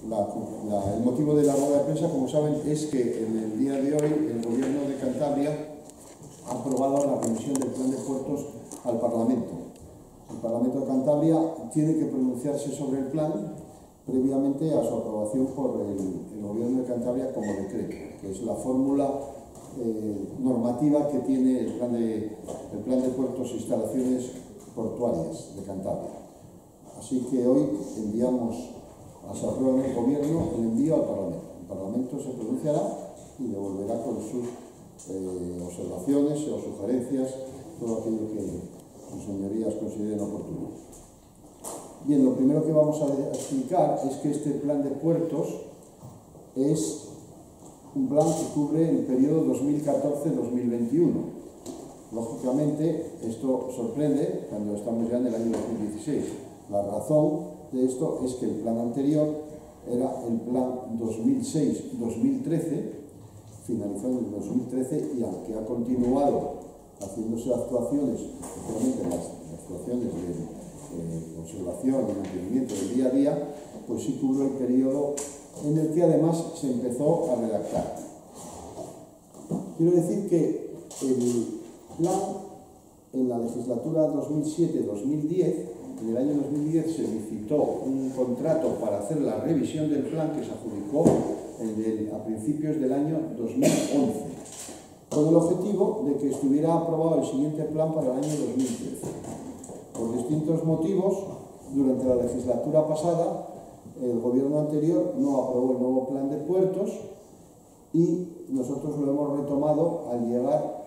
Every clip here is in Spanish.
el motivo de la rueda de prensa, como saben, es que en el día de hoy el Gobierno de Cantabria ha aprobado la remisión del Plan de Puertos al Parlamento. El Parlamento de Cantabria tiene que pronunciarse sobre el plan previamente a su aprobación por el Gobierno de Cantabria como decreto, que es la fórmula normativa que tiene el plan de puertos e instalaciones portuarias de Cantabria. Así que hoy enviamos a su aprueba del Gobierno el envío al Parlamento. El Parlamento se pronunciará y devolverá con sus observaciones o sugerencias todo aquello que sus señorías consideren oportuno. Bien, lo primero que vamos a explicar es que este plan de puertos es un plan que cubre el periodo 2014-2021. Lógicamente, esto sorprende cuando estamos ya en el año 2016. La razón de esto es que el plan anterior era el plan 2006-2013, finalizó en el 2013 y aunque ha continuado haciéndose actuaciones, especialmente las actuaciones de conservación y mantenimiento del día a día, pues sí cubrió el periodo en el que además se empezó a redactar. Quiero decir que el plan en la legislatura 2007-2010, en el año 2010 se licitó un contrato para hacer la revisión del plan que se adjudicó a principios del año 2011, con el objetivo de que estuviera aprobado el siguiente plan para el año 2013. Por distintos motivos, durante la legislatura pasada, el Gobierno anterior no aprobó el nuevo plan de puertos y nosotros lo hemos retomado al llegar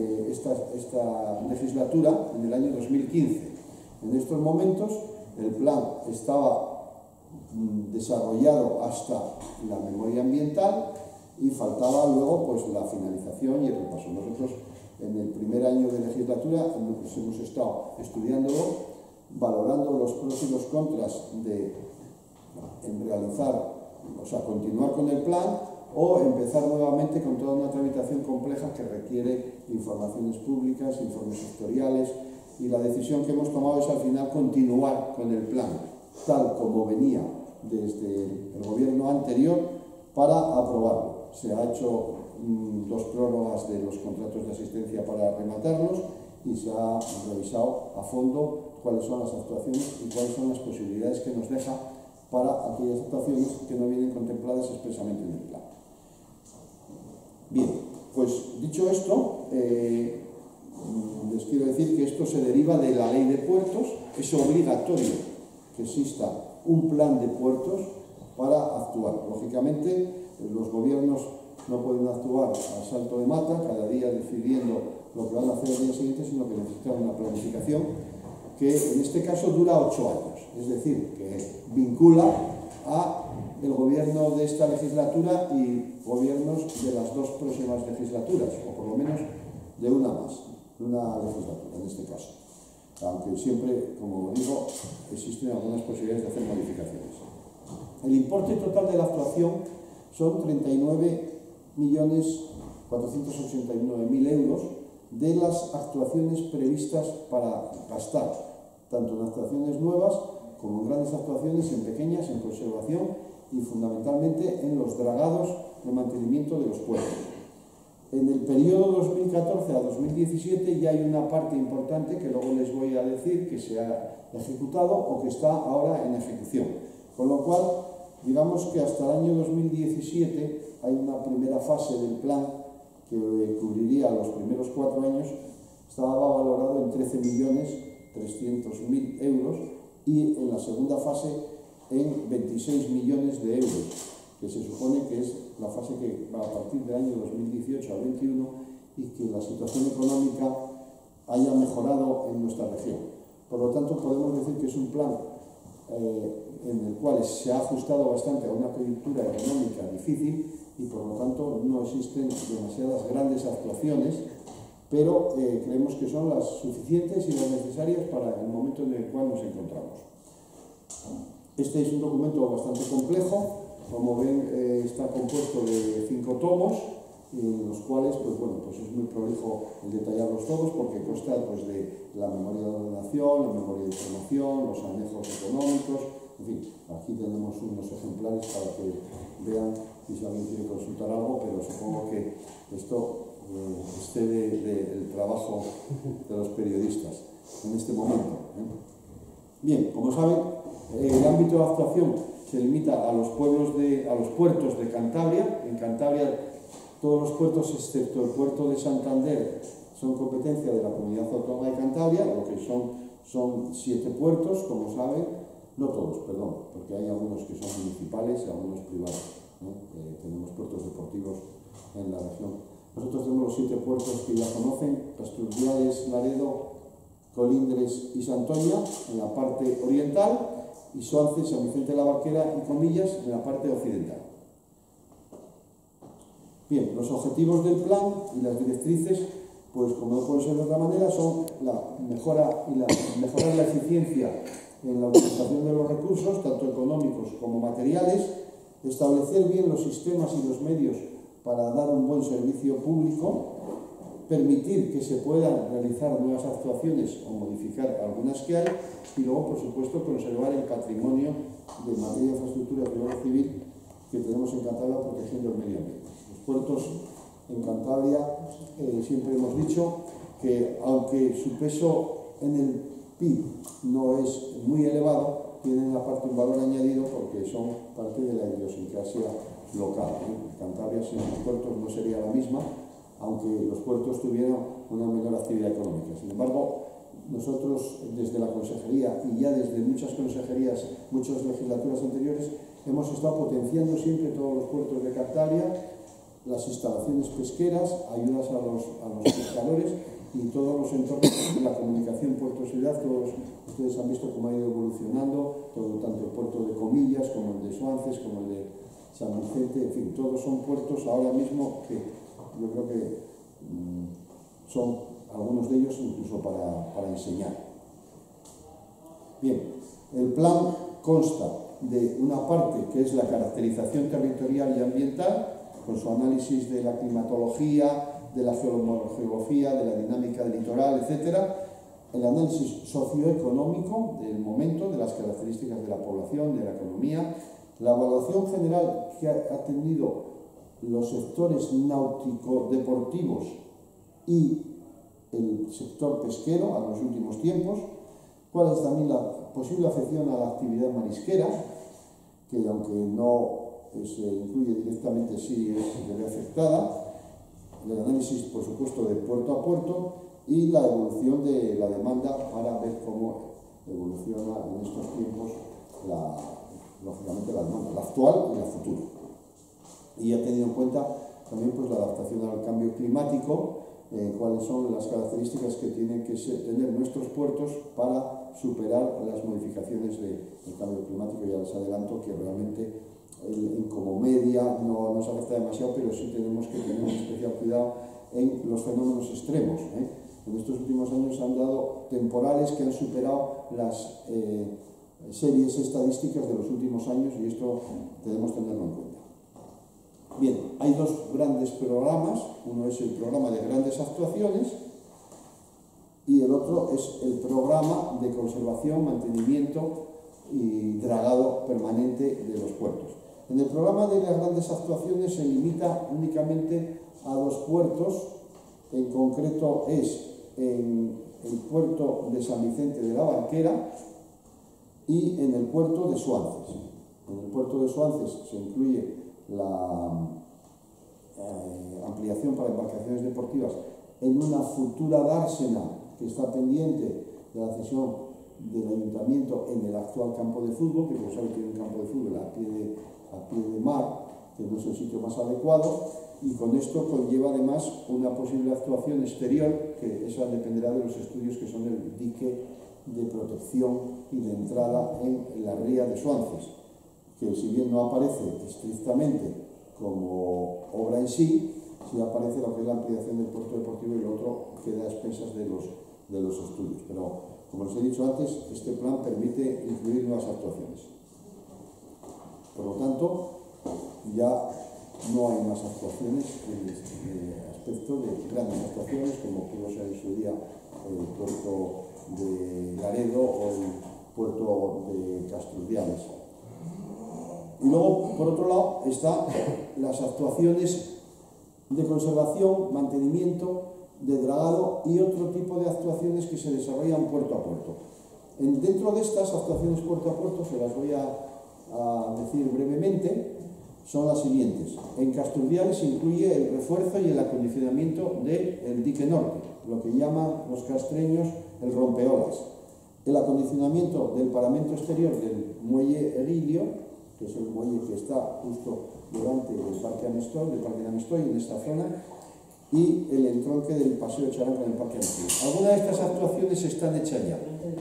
esta legislatura en el año 2015. En estos momentos el plan estaba desarrollado hasta la memoria ambiental y faltaba luego pues la finalización y el repaso. Nosotros en el primer año de legislatura hemos estado estudiándolo, valorando los pros y los contras de continuar con el plan o empezar nuevamente con toda una tramitación compleja que requiere informaciones públicas, informes sectoriales, y la decisión que hemos tomado es al final continuar con el plan tal como venía desde el Gobierno anterior para aprobarlo. Se ha hecho dos prórrogas de los contratos de asistencia para rematarlos y se ha revisado a fondo cuáles son las actuaciones y cuáles son las posibilidades que nos deja para aquellas actuaciones que no vienen contempladas expresamente en el plan. Bien, pues dicho esto, les quiero decir que esto se deriva de la Ley de Puertos. Es obligatorio que exista un plan de puertos para actuar. Lógicamente, los gobiernos no pueden actuar a salto de mata, cada día decidiendo lo que van a hacer el día siguiente, sino que necesitan una planificación que en este caso dura 8 años. Es decir, que vincula a el gobierno de esta legislatura y gobiernos de las dos próximas legislaturas, o por lo menos de una más, de una legislatura en este caso. Aunque siempre, como digo, existen algunas posibilidades de hacer modificaciones. El importe total de la actuación son 39.489.000 euros de las actuaciones previstas para gastar, tanto en actuaciones nuevas como en grandes actuaciones, en pequeñas, en conservación y fundamentalmente en los dragados de mantenimiento de los puertos. En el periodo 2014 a 2017 ya hay una parte importante que luego les voy a decir que se ha ejecutado o que está ahora en ejecución. Con lo cual, digamos que hasta el año 2017 hay una primera fase del plan que cubriría los primeros 4 años, estaba valorado en 13.300.000 euros y en la segunda fase en 26 millones de euros, que se supone que es la fase que va a partir del año 2018 al 2021 y que la situación económica haya mejorado en nuestra región. Por lo tanto, podemos decir que es un plan en el cual se ha ajustado bastante a una coyuntura económica difícil y por lo tanto no existen demasiadas grandes actuaciones, pero creemos que son las suficientes y las necesarias para el momento en el cual nos encontramos. Este es un documento bastante complejo, como ven está compuesto de 5 tomos, en los cuales pues es muy prolijo el detallarlos todos porque consta pues, de la memoria de ordenación, la memoria de información, los anejos económicos, En fin, aquí tenemos unos ejemplares para que vean y si alguien quiere consultar algo, pero supongo que esto excede del trabajo de los periodistas en este momento. Bien, como saben, el ámbito de actuación se limita a los puertos de Cantabria. En Cantabria todos los puertos, excepto el puerto de Santander, son competencia de la Comunidad Autónoma de Cantabria, lo que son 7 puertos, como saben, no todos, perdón, porque hay algunos que son municipales y algunos privados. Tenemos puertos deportivos en la región. Nosotros tenemos los 7 puertos que ya conocen: Asturias, Laredo, Colindres y Santoña en la parte oriental, y Suances, San Vicente de la Barquera y Comillas en la parte occidental. Bien, los objetivos del plan y las directrices, pues como no puede ser de otra manera, son mejorar la eficiencia en la utilización de los recursos, tanto económicos como materiales, establecer bien los sistemas y los medios para dar un buen servicio público, permitir que se puedan realizar nuevas actuaciones o modificar algunas que hay, y luego, por supuesto, conservar el patrimonio de materia de infraestructura y obra civil que tenemos en Cantabria, protegiendo el medio ambiente. Los puertos en Cantabria, siempre hemos dicho que, aunque su peso en el PIB no es muy elevado, tienen aparte un valor añadido porque son parte de la idiosincrasia local. Cantabria sin los puertos no sería la misma, aunque los puertos tuvieran una menor actividad económica. Sin embargo, nosotros desde la consejería y ya desde muchas consejerías, muchas legislaturas anteriores, hemos estado potenciando siempre todos los puertos de Cantabria, las instalaciones pesqueras, ayudas a los pescadores y todos los entornos de la comunicación puerto-ciudad. Todos ustedes han visto cómo ha ido evolucionando, tanto el puerto de Comillas como el de Suances, como el de San Vicente, en fin, todos son puertos ahora mismo que yo creo que son algunos de ellos incluso para enseñar. Bien, el plan consta de una parte que es la caracterización territorial y ambiental, con su análisis de la climatología, de la geografía, de la dinámica del litoral, etc. El análisis socioeconómico del momento, de las características de la población, de la economía, la evaluación general que ha tenido los sectores náutico-deportivos y el sector pesquero a los últimos tiempos, cuál es también la posible afección a la actividad marisquera, que aunque no se incluye directamente, sí se ve afectada, el análisis, por supuesto, de puerto a puerto y la evolución de la demanda para ver cómo evoluciona en estos tiempos, lógicamente, la demanda, la actual y la futura. Y ha tenido en cuenta también pues, la adaptación al cambio climático, cuáles son las características que tienen que tener nuestros puertos para superar las modificaciones del cambio climático. Ya les adelanto que realmente como media no nos afecta demasiado, pero sí tenemos que tener un especial cuidado en los fenómenos extremos. En estos últimos años se han dado temporales que han superado las series estadísticas de los últimos años, y esto debemos tenerlo en cuenta. Bien, hay 2 grandes programas. Uno es el programa de grandes actuaciones y el otro es el programa de conservación, mantenimiento y dragado permanente de los puertos. En el programa de las grandes actuaciones se limita únicamente a 2 puertos, en concreto es en el puerto de San Vicente de la Barquera y en el puerto de Suances. En el puerto de Suances se incluye la ampliación para embarcaciones deportivas en una futura dársena que está pendiente de la cesión del ayuntamiento en el actual campo de fútbol, que como saben tiene un campo de fútbol a pie de mar, que no es el sitio más adecuado, y con esto conlleva además una posible actuación exterior, que esa dependerá de los estudios que son del dique de protección y de entrada en la ría de Suances, que si bien no aparece estrictamente como obra en sí, sí aparece lo que es la ampliación del puerto deportivo, y lo otro queda a expensas de los estudios. Pero, como les he dicho antes, este plan permite incluir nuevas actuaciones. Por lo tanto, ya no hay más actuaciones en este aspecto de grandes actuaciones, como pudo ser en su día el puerto de Laredo o puerto de Castrurdiales. Y luego, por otro lado, están las actuaciones de conservación, mantenimiento, de dragado y otro tipo de actuaciones que se desarrollan puerto a puerto. Dentro de estas actuaciones puerto a puerto, se las voy a decir brevemente, son las siguientes. En Castrurdiales incluye el refuerzo y el acondicionamiento del dique norte, lo que llaman los castreños el rompeolas. El acondicionamiento del paramento exterior del muelle Egilio, que es el muelle que está justo delante del Parque de Amestoy, en esta zona, y el entronque del Paseo Charanca en el Parque Amestoy. Algunas de estas actuaciones están hechas ya,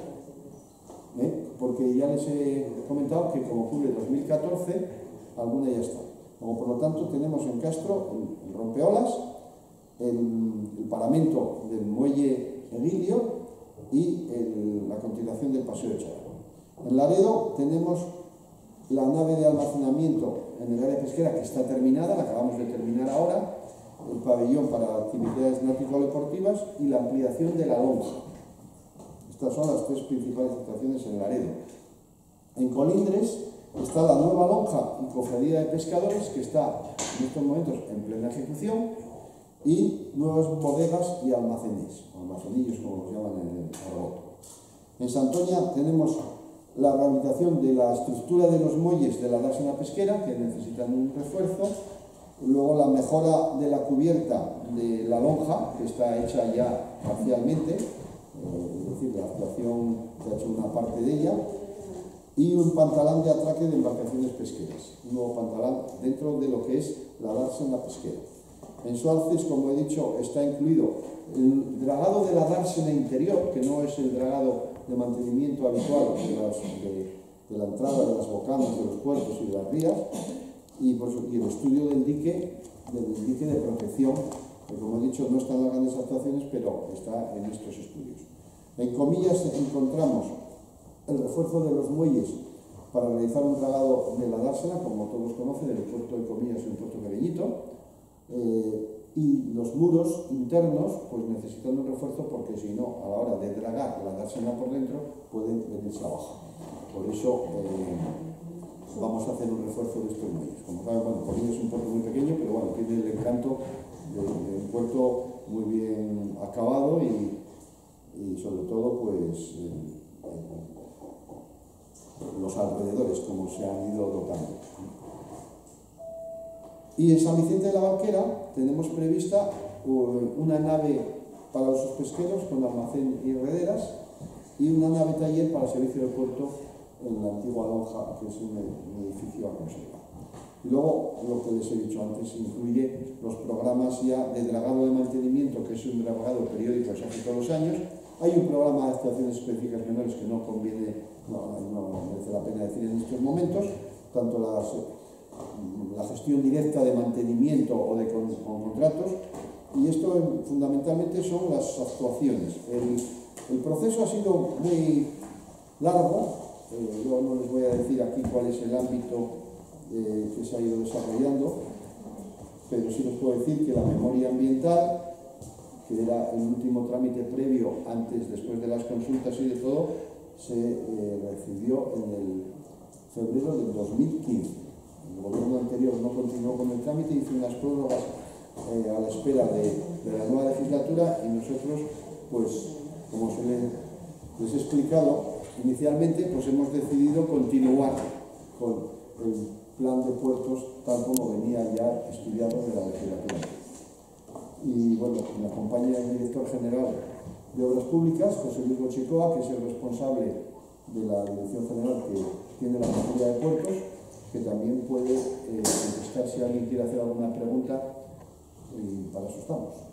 porque ya les he comentado que como octubre de 2014, alguna ya está. Como por lo tanto tenemos en Castro el rompeolas, el paramento del muelle Egilio y la continuación del Paseo Charanca. En Laredo tenemos la nave de almacenamiento en el área pesquera, que está terminada, la acabamos de terminar ahora, el pabellón para actividades náutico-deportivas y la ampliación de la lonja. Estas son las tres principales actuaciones en Laredo. En Colindres está la nueva lonja y cofradía de pescadores, que está en estos momentos en plena ejecución, y nuevas bodegas y almacenes, almacenillos como los llaman en el argot. En Santoña tenemos la rehabilitación de la estructura de los muelles de la dársena pesquera, que necesitan un refuerzo. Luego la mejora de la cubierta de la lonja, que está hecha ya parcialmente, es decir, la actuación se ha hecho una parte de ella, y un pantalán de atraque de embarcaciones pesqueras, un nuevo pantalán dentro de lo que es la dársena pesquera. En Suarces, como he dicho, está incluido el dragado de la dársena interior, que no es el dragado de mantenimiento habitual de la entrada de las bocanas, de los puertos y de las rías, y el estudio del dique de protección, que como he dicho no está en las grandes actuaciones, pero está en estos estudios. En Comillas encontramos el refuerzo de los muelles para realizar un dragado de la dársena, como todos conocen, el puerto de Comillas y un puerto pequeñito, y los muros internos pues necesitan un refuerzo, porque si no, a la hora de dragar la dársena por dentro, pueden venirse abajo. Por eso vamos a hacer un refuerzo de estos muelles. Como saben, bueno, Comillas es un puerto muy pequeño, pero bueno, tiene el encanto de un puerto muy bien acabado y sobre todo pues los alrededores, como se han ido dotando. Y en San Vicente de la Barquera tenemos prevista una nave para los pesqueros con almacén y rederas, y una nave taller para servicio de puerto en la antigua lonja, que es un edificio a conservar. Y luego, lo que les he dicho antes, incluye los programas ya de dragado de mantenimiento, que es un dragado periódico que se hace todos los años. Hay un programa de actuaciones específicas menores que no conviene, no merece la pena decir en estos momentos, tanto la gestión directa de mantenimiento o con contratos, y esto fundamentalmente son las actuaciones. El proceso ha sido muy largo, yo no les voy a decir aquí cuál es el ámbito que se ha ido desarrollando, pero sí les puedo decir que la memoria ambiental, que era el último trámite previo, después de las consultas y de todo, se recibió en el febrero del 2015. El gobierno anterior no continuó con el trámite, hizo unas prórrogas a la espera de la nueva legislatura, y nosotros, pues, como les he explicado inicialmente, pues hemos decidido continuar con el plan de puertos tal como venía ya estudiado de la legislatura. Y bueno, me acompaña el director general de Obras Públicas, José Luis Bochicoa, que es el responsable de la Dirección General que tiene la materia de puertos, que también puede contestar si alguien quiere hacer alguna pregunta, y para eso estamos.